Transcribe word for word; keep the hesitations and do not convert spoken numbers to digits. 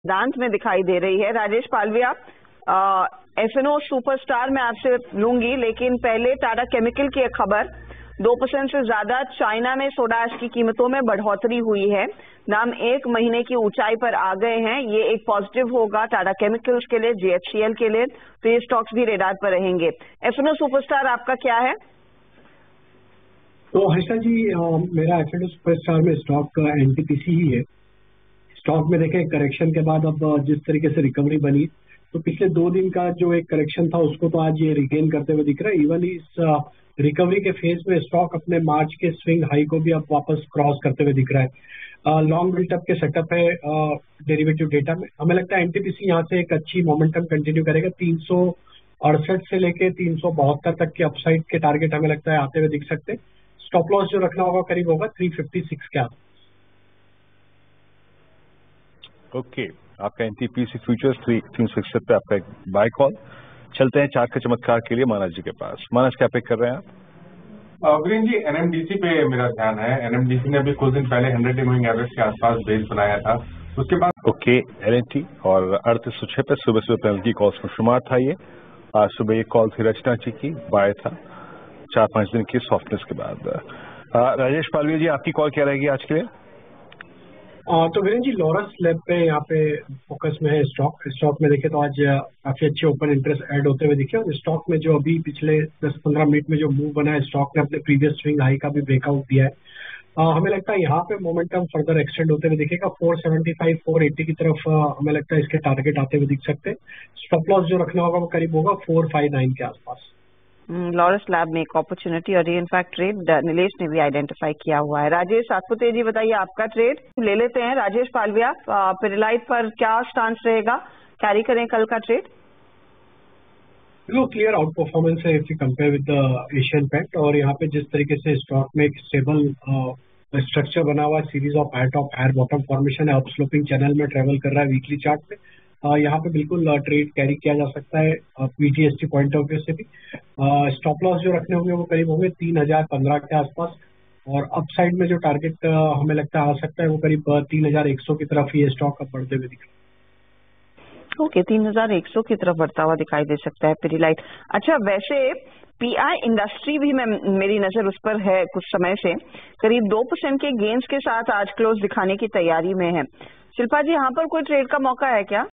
दांत में दिखाई दे रही है। Rajesh Palviya, F N O superstar मैं आपसे लूंगी, लेकिन पहले टाटा केमिकल की एक खबर, दो परसेंट से ज्यादा चाइना में सोडा ऐश की कीमतों में बढ़ोतरी हुई है। दाम एक महीने की ऊंचाई पर आ गए हैं। ये एक पॉजिटिव होगा टाटा केमिकल्स के लिए, जी एच सी एल के लिए, तो ये स्टॉक्स भी रेडार पर रहेंगे। एफ एन ओ सुपरस्टार आपका क्या है? तो हर्षा जी, आ, मेरा एफ एन ओ सुपरस्टार में stock N T P C ही है। स्टॉक में देखें, करेक्शन के बाद अब जिस तरीके से रिकवरी बनी, तो पिछले दो दिन का जो एक करेक्शन था उसको तो आज ये रिगेन करते हुए दिख रहा है। इवन इस रिकवरी के फेज में स्टॉक अपने मार्च के स्विंग हाई को भी अब वापस क्रॉस करते हुए दिख रहा है। लॉन्ग बिल्टअप के सेटअप है डेरिवेटिव डेटा में। हमें लगता है एन टी पी सी यहाँ से एक अच्छी मोमेंटम कंटिन्यू करेगा। तीन सौ अड़सठ से लेके तीन सौ बहत्तर तक के अपसाइड के टारगेट हमें लगता है आते हुए दिख सकते हैं। स्टॉप लॉस जो रखना होगा करीब होगा तीन सौ छप्पन के आसपास। Okay okay. आपका N T P C futures तीन सौ इकसठ पे आपका एक बाय कॉल। चलते हैं चार्ट के चमत्कार के लिए मानस जी के पास। मानस, क्या पिक कर रहे हैं आप? ग्रीन जी, एन एम डी सी पे मेरा ध्यान है। एन एम डी सी ने अभी कुछ दिन पहले हंड्रेड मूविंग एवरेज के आसपास बेस बनाया था, उसके बाद ओके एल एन टी और अड़तीस सौ छह पे सुबह सुबह पैनल की कॉल्स में शुमार था। ये आज सुबह एक कॉल थी रचना जी की, बाय था चार पांच दिन की सॉफ्टनेस के बाद। आ, राजेश पालविया जी, आपकी कॉल क्या रहेगी आज के लिए? आ, तो वीरेन जी, लॉरस लैब पे यहाँ पे फोकस में है स्टॉक। स्टॉक में देखे तो आज काफी अच्छे ओपन इंटरेस्ट ऐड होते हुए दिखे, और स्टॉक में जो अभी पिछले दस पंद्रह मिनट में जो मूव बना है, स्टॉक ने अपने प्रीवियस स्विंग हाई का भी ब्रेकआउट दिया है। आ, हमें लगता है यहाँ पे मोमेंटम फर्दर एक्सटेंड होते हुए दिखेगा। चार सौ पचहत्तर, चार सौ अस्सी की तरफ आ, हमें लगता है इसके टारगेट आते हुए दिख सकते हैं। स्टॉप लॉस जो रखना होगा वो करीब होगा चार सौ उनसठ के आसपास। लॉरस लैब में एक अपॉर्चुनिटी और ये इनफैक्ट ट्रेड नीलेश ने भी आइडेंटिफाई किया हुआ है। राजेश सातपुते जी, बताइए आपका ट्रेड ले लेते हैं। राजेश पालविया, पिरालाइट पर क्या स्टांस रहेगा, कैरी करें कल का ट्रेड? क्लियर आउट परफॉर्मेंस है if you compare with the Asian paint, और यहाँ पे जिस तरीके से स्टॉक में एक स्टेबल स्ट्रक्चर बना हुआ है, series of higher top higher bottom formation है, अप स्लोपिंग चैनल में ट्रेवल कर रहा है वीकली चार्ट में, Uh, यहाँ पे बिल्कुल ट्रेड कैरी किया जा सकता है P G S T point of view से भी। स्टॉप लॉस जो रखने होंगे वो करीब होंगे तीन हजार पंद्रह के आसपास, और अपसाइड में जो टारगेट uh, हमें लगता है आ सकता है वो करीब तीन हजार एक सौ की तरफ ये स्टॉक अब बढ़ते हुए दिख रहा है। ओके, तीन हजार एक सौ की तरफ बढ़ता हुआ दिखाई दे सकता है पिरालाइट। अच्छा, वैसे पी आई इंडस्ट्री भी मैं मेरी नजर उस पर है कुछ समय से, करीब दो परसेंट के गेन्स के साथ आज क्लोज दिखाने की तैयारी में है। शिल्पा जी, यहाँ पर कोई ट्रेड का मौका है क्या?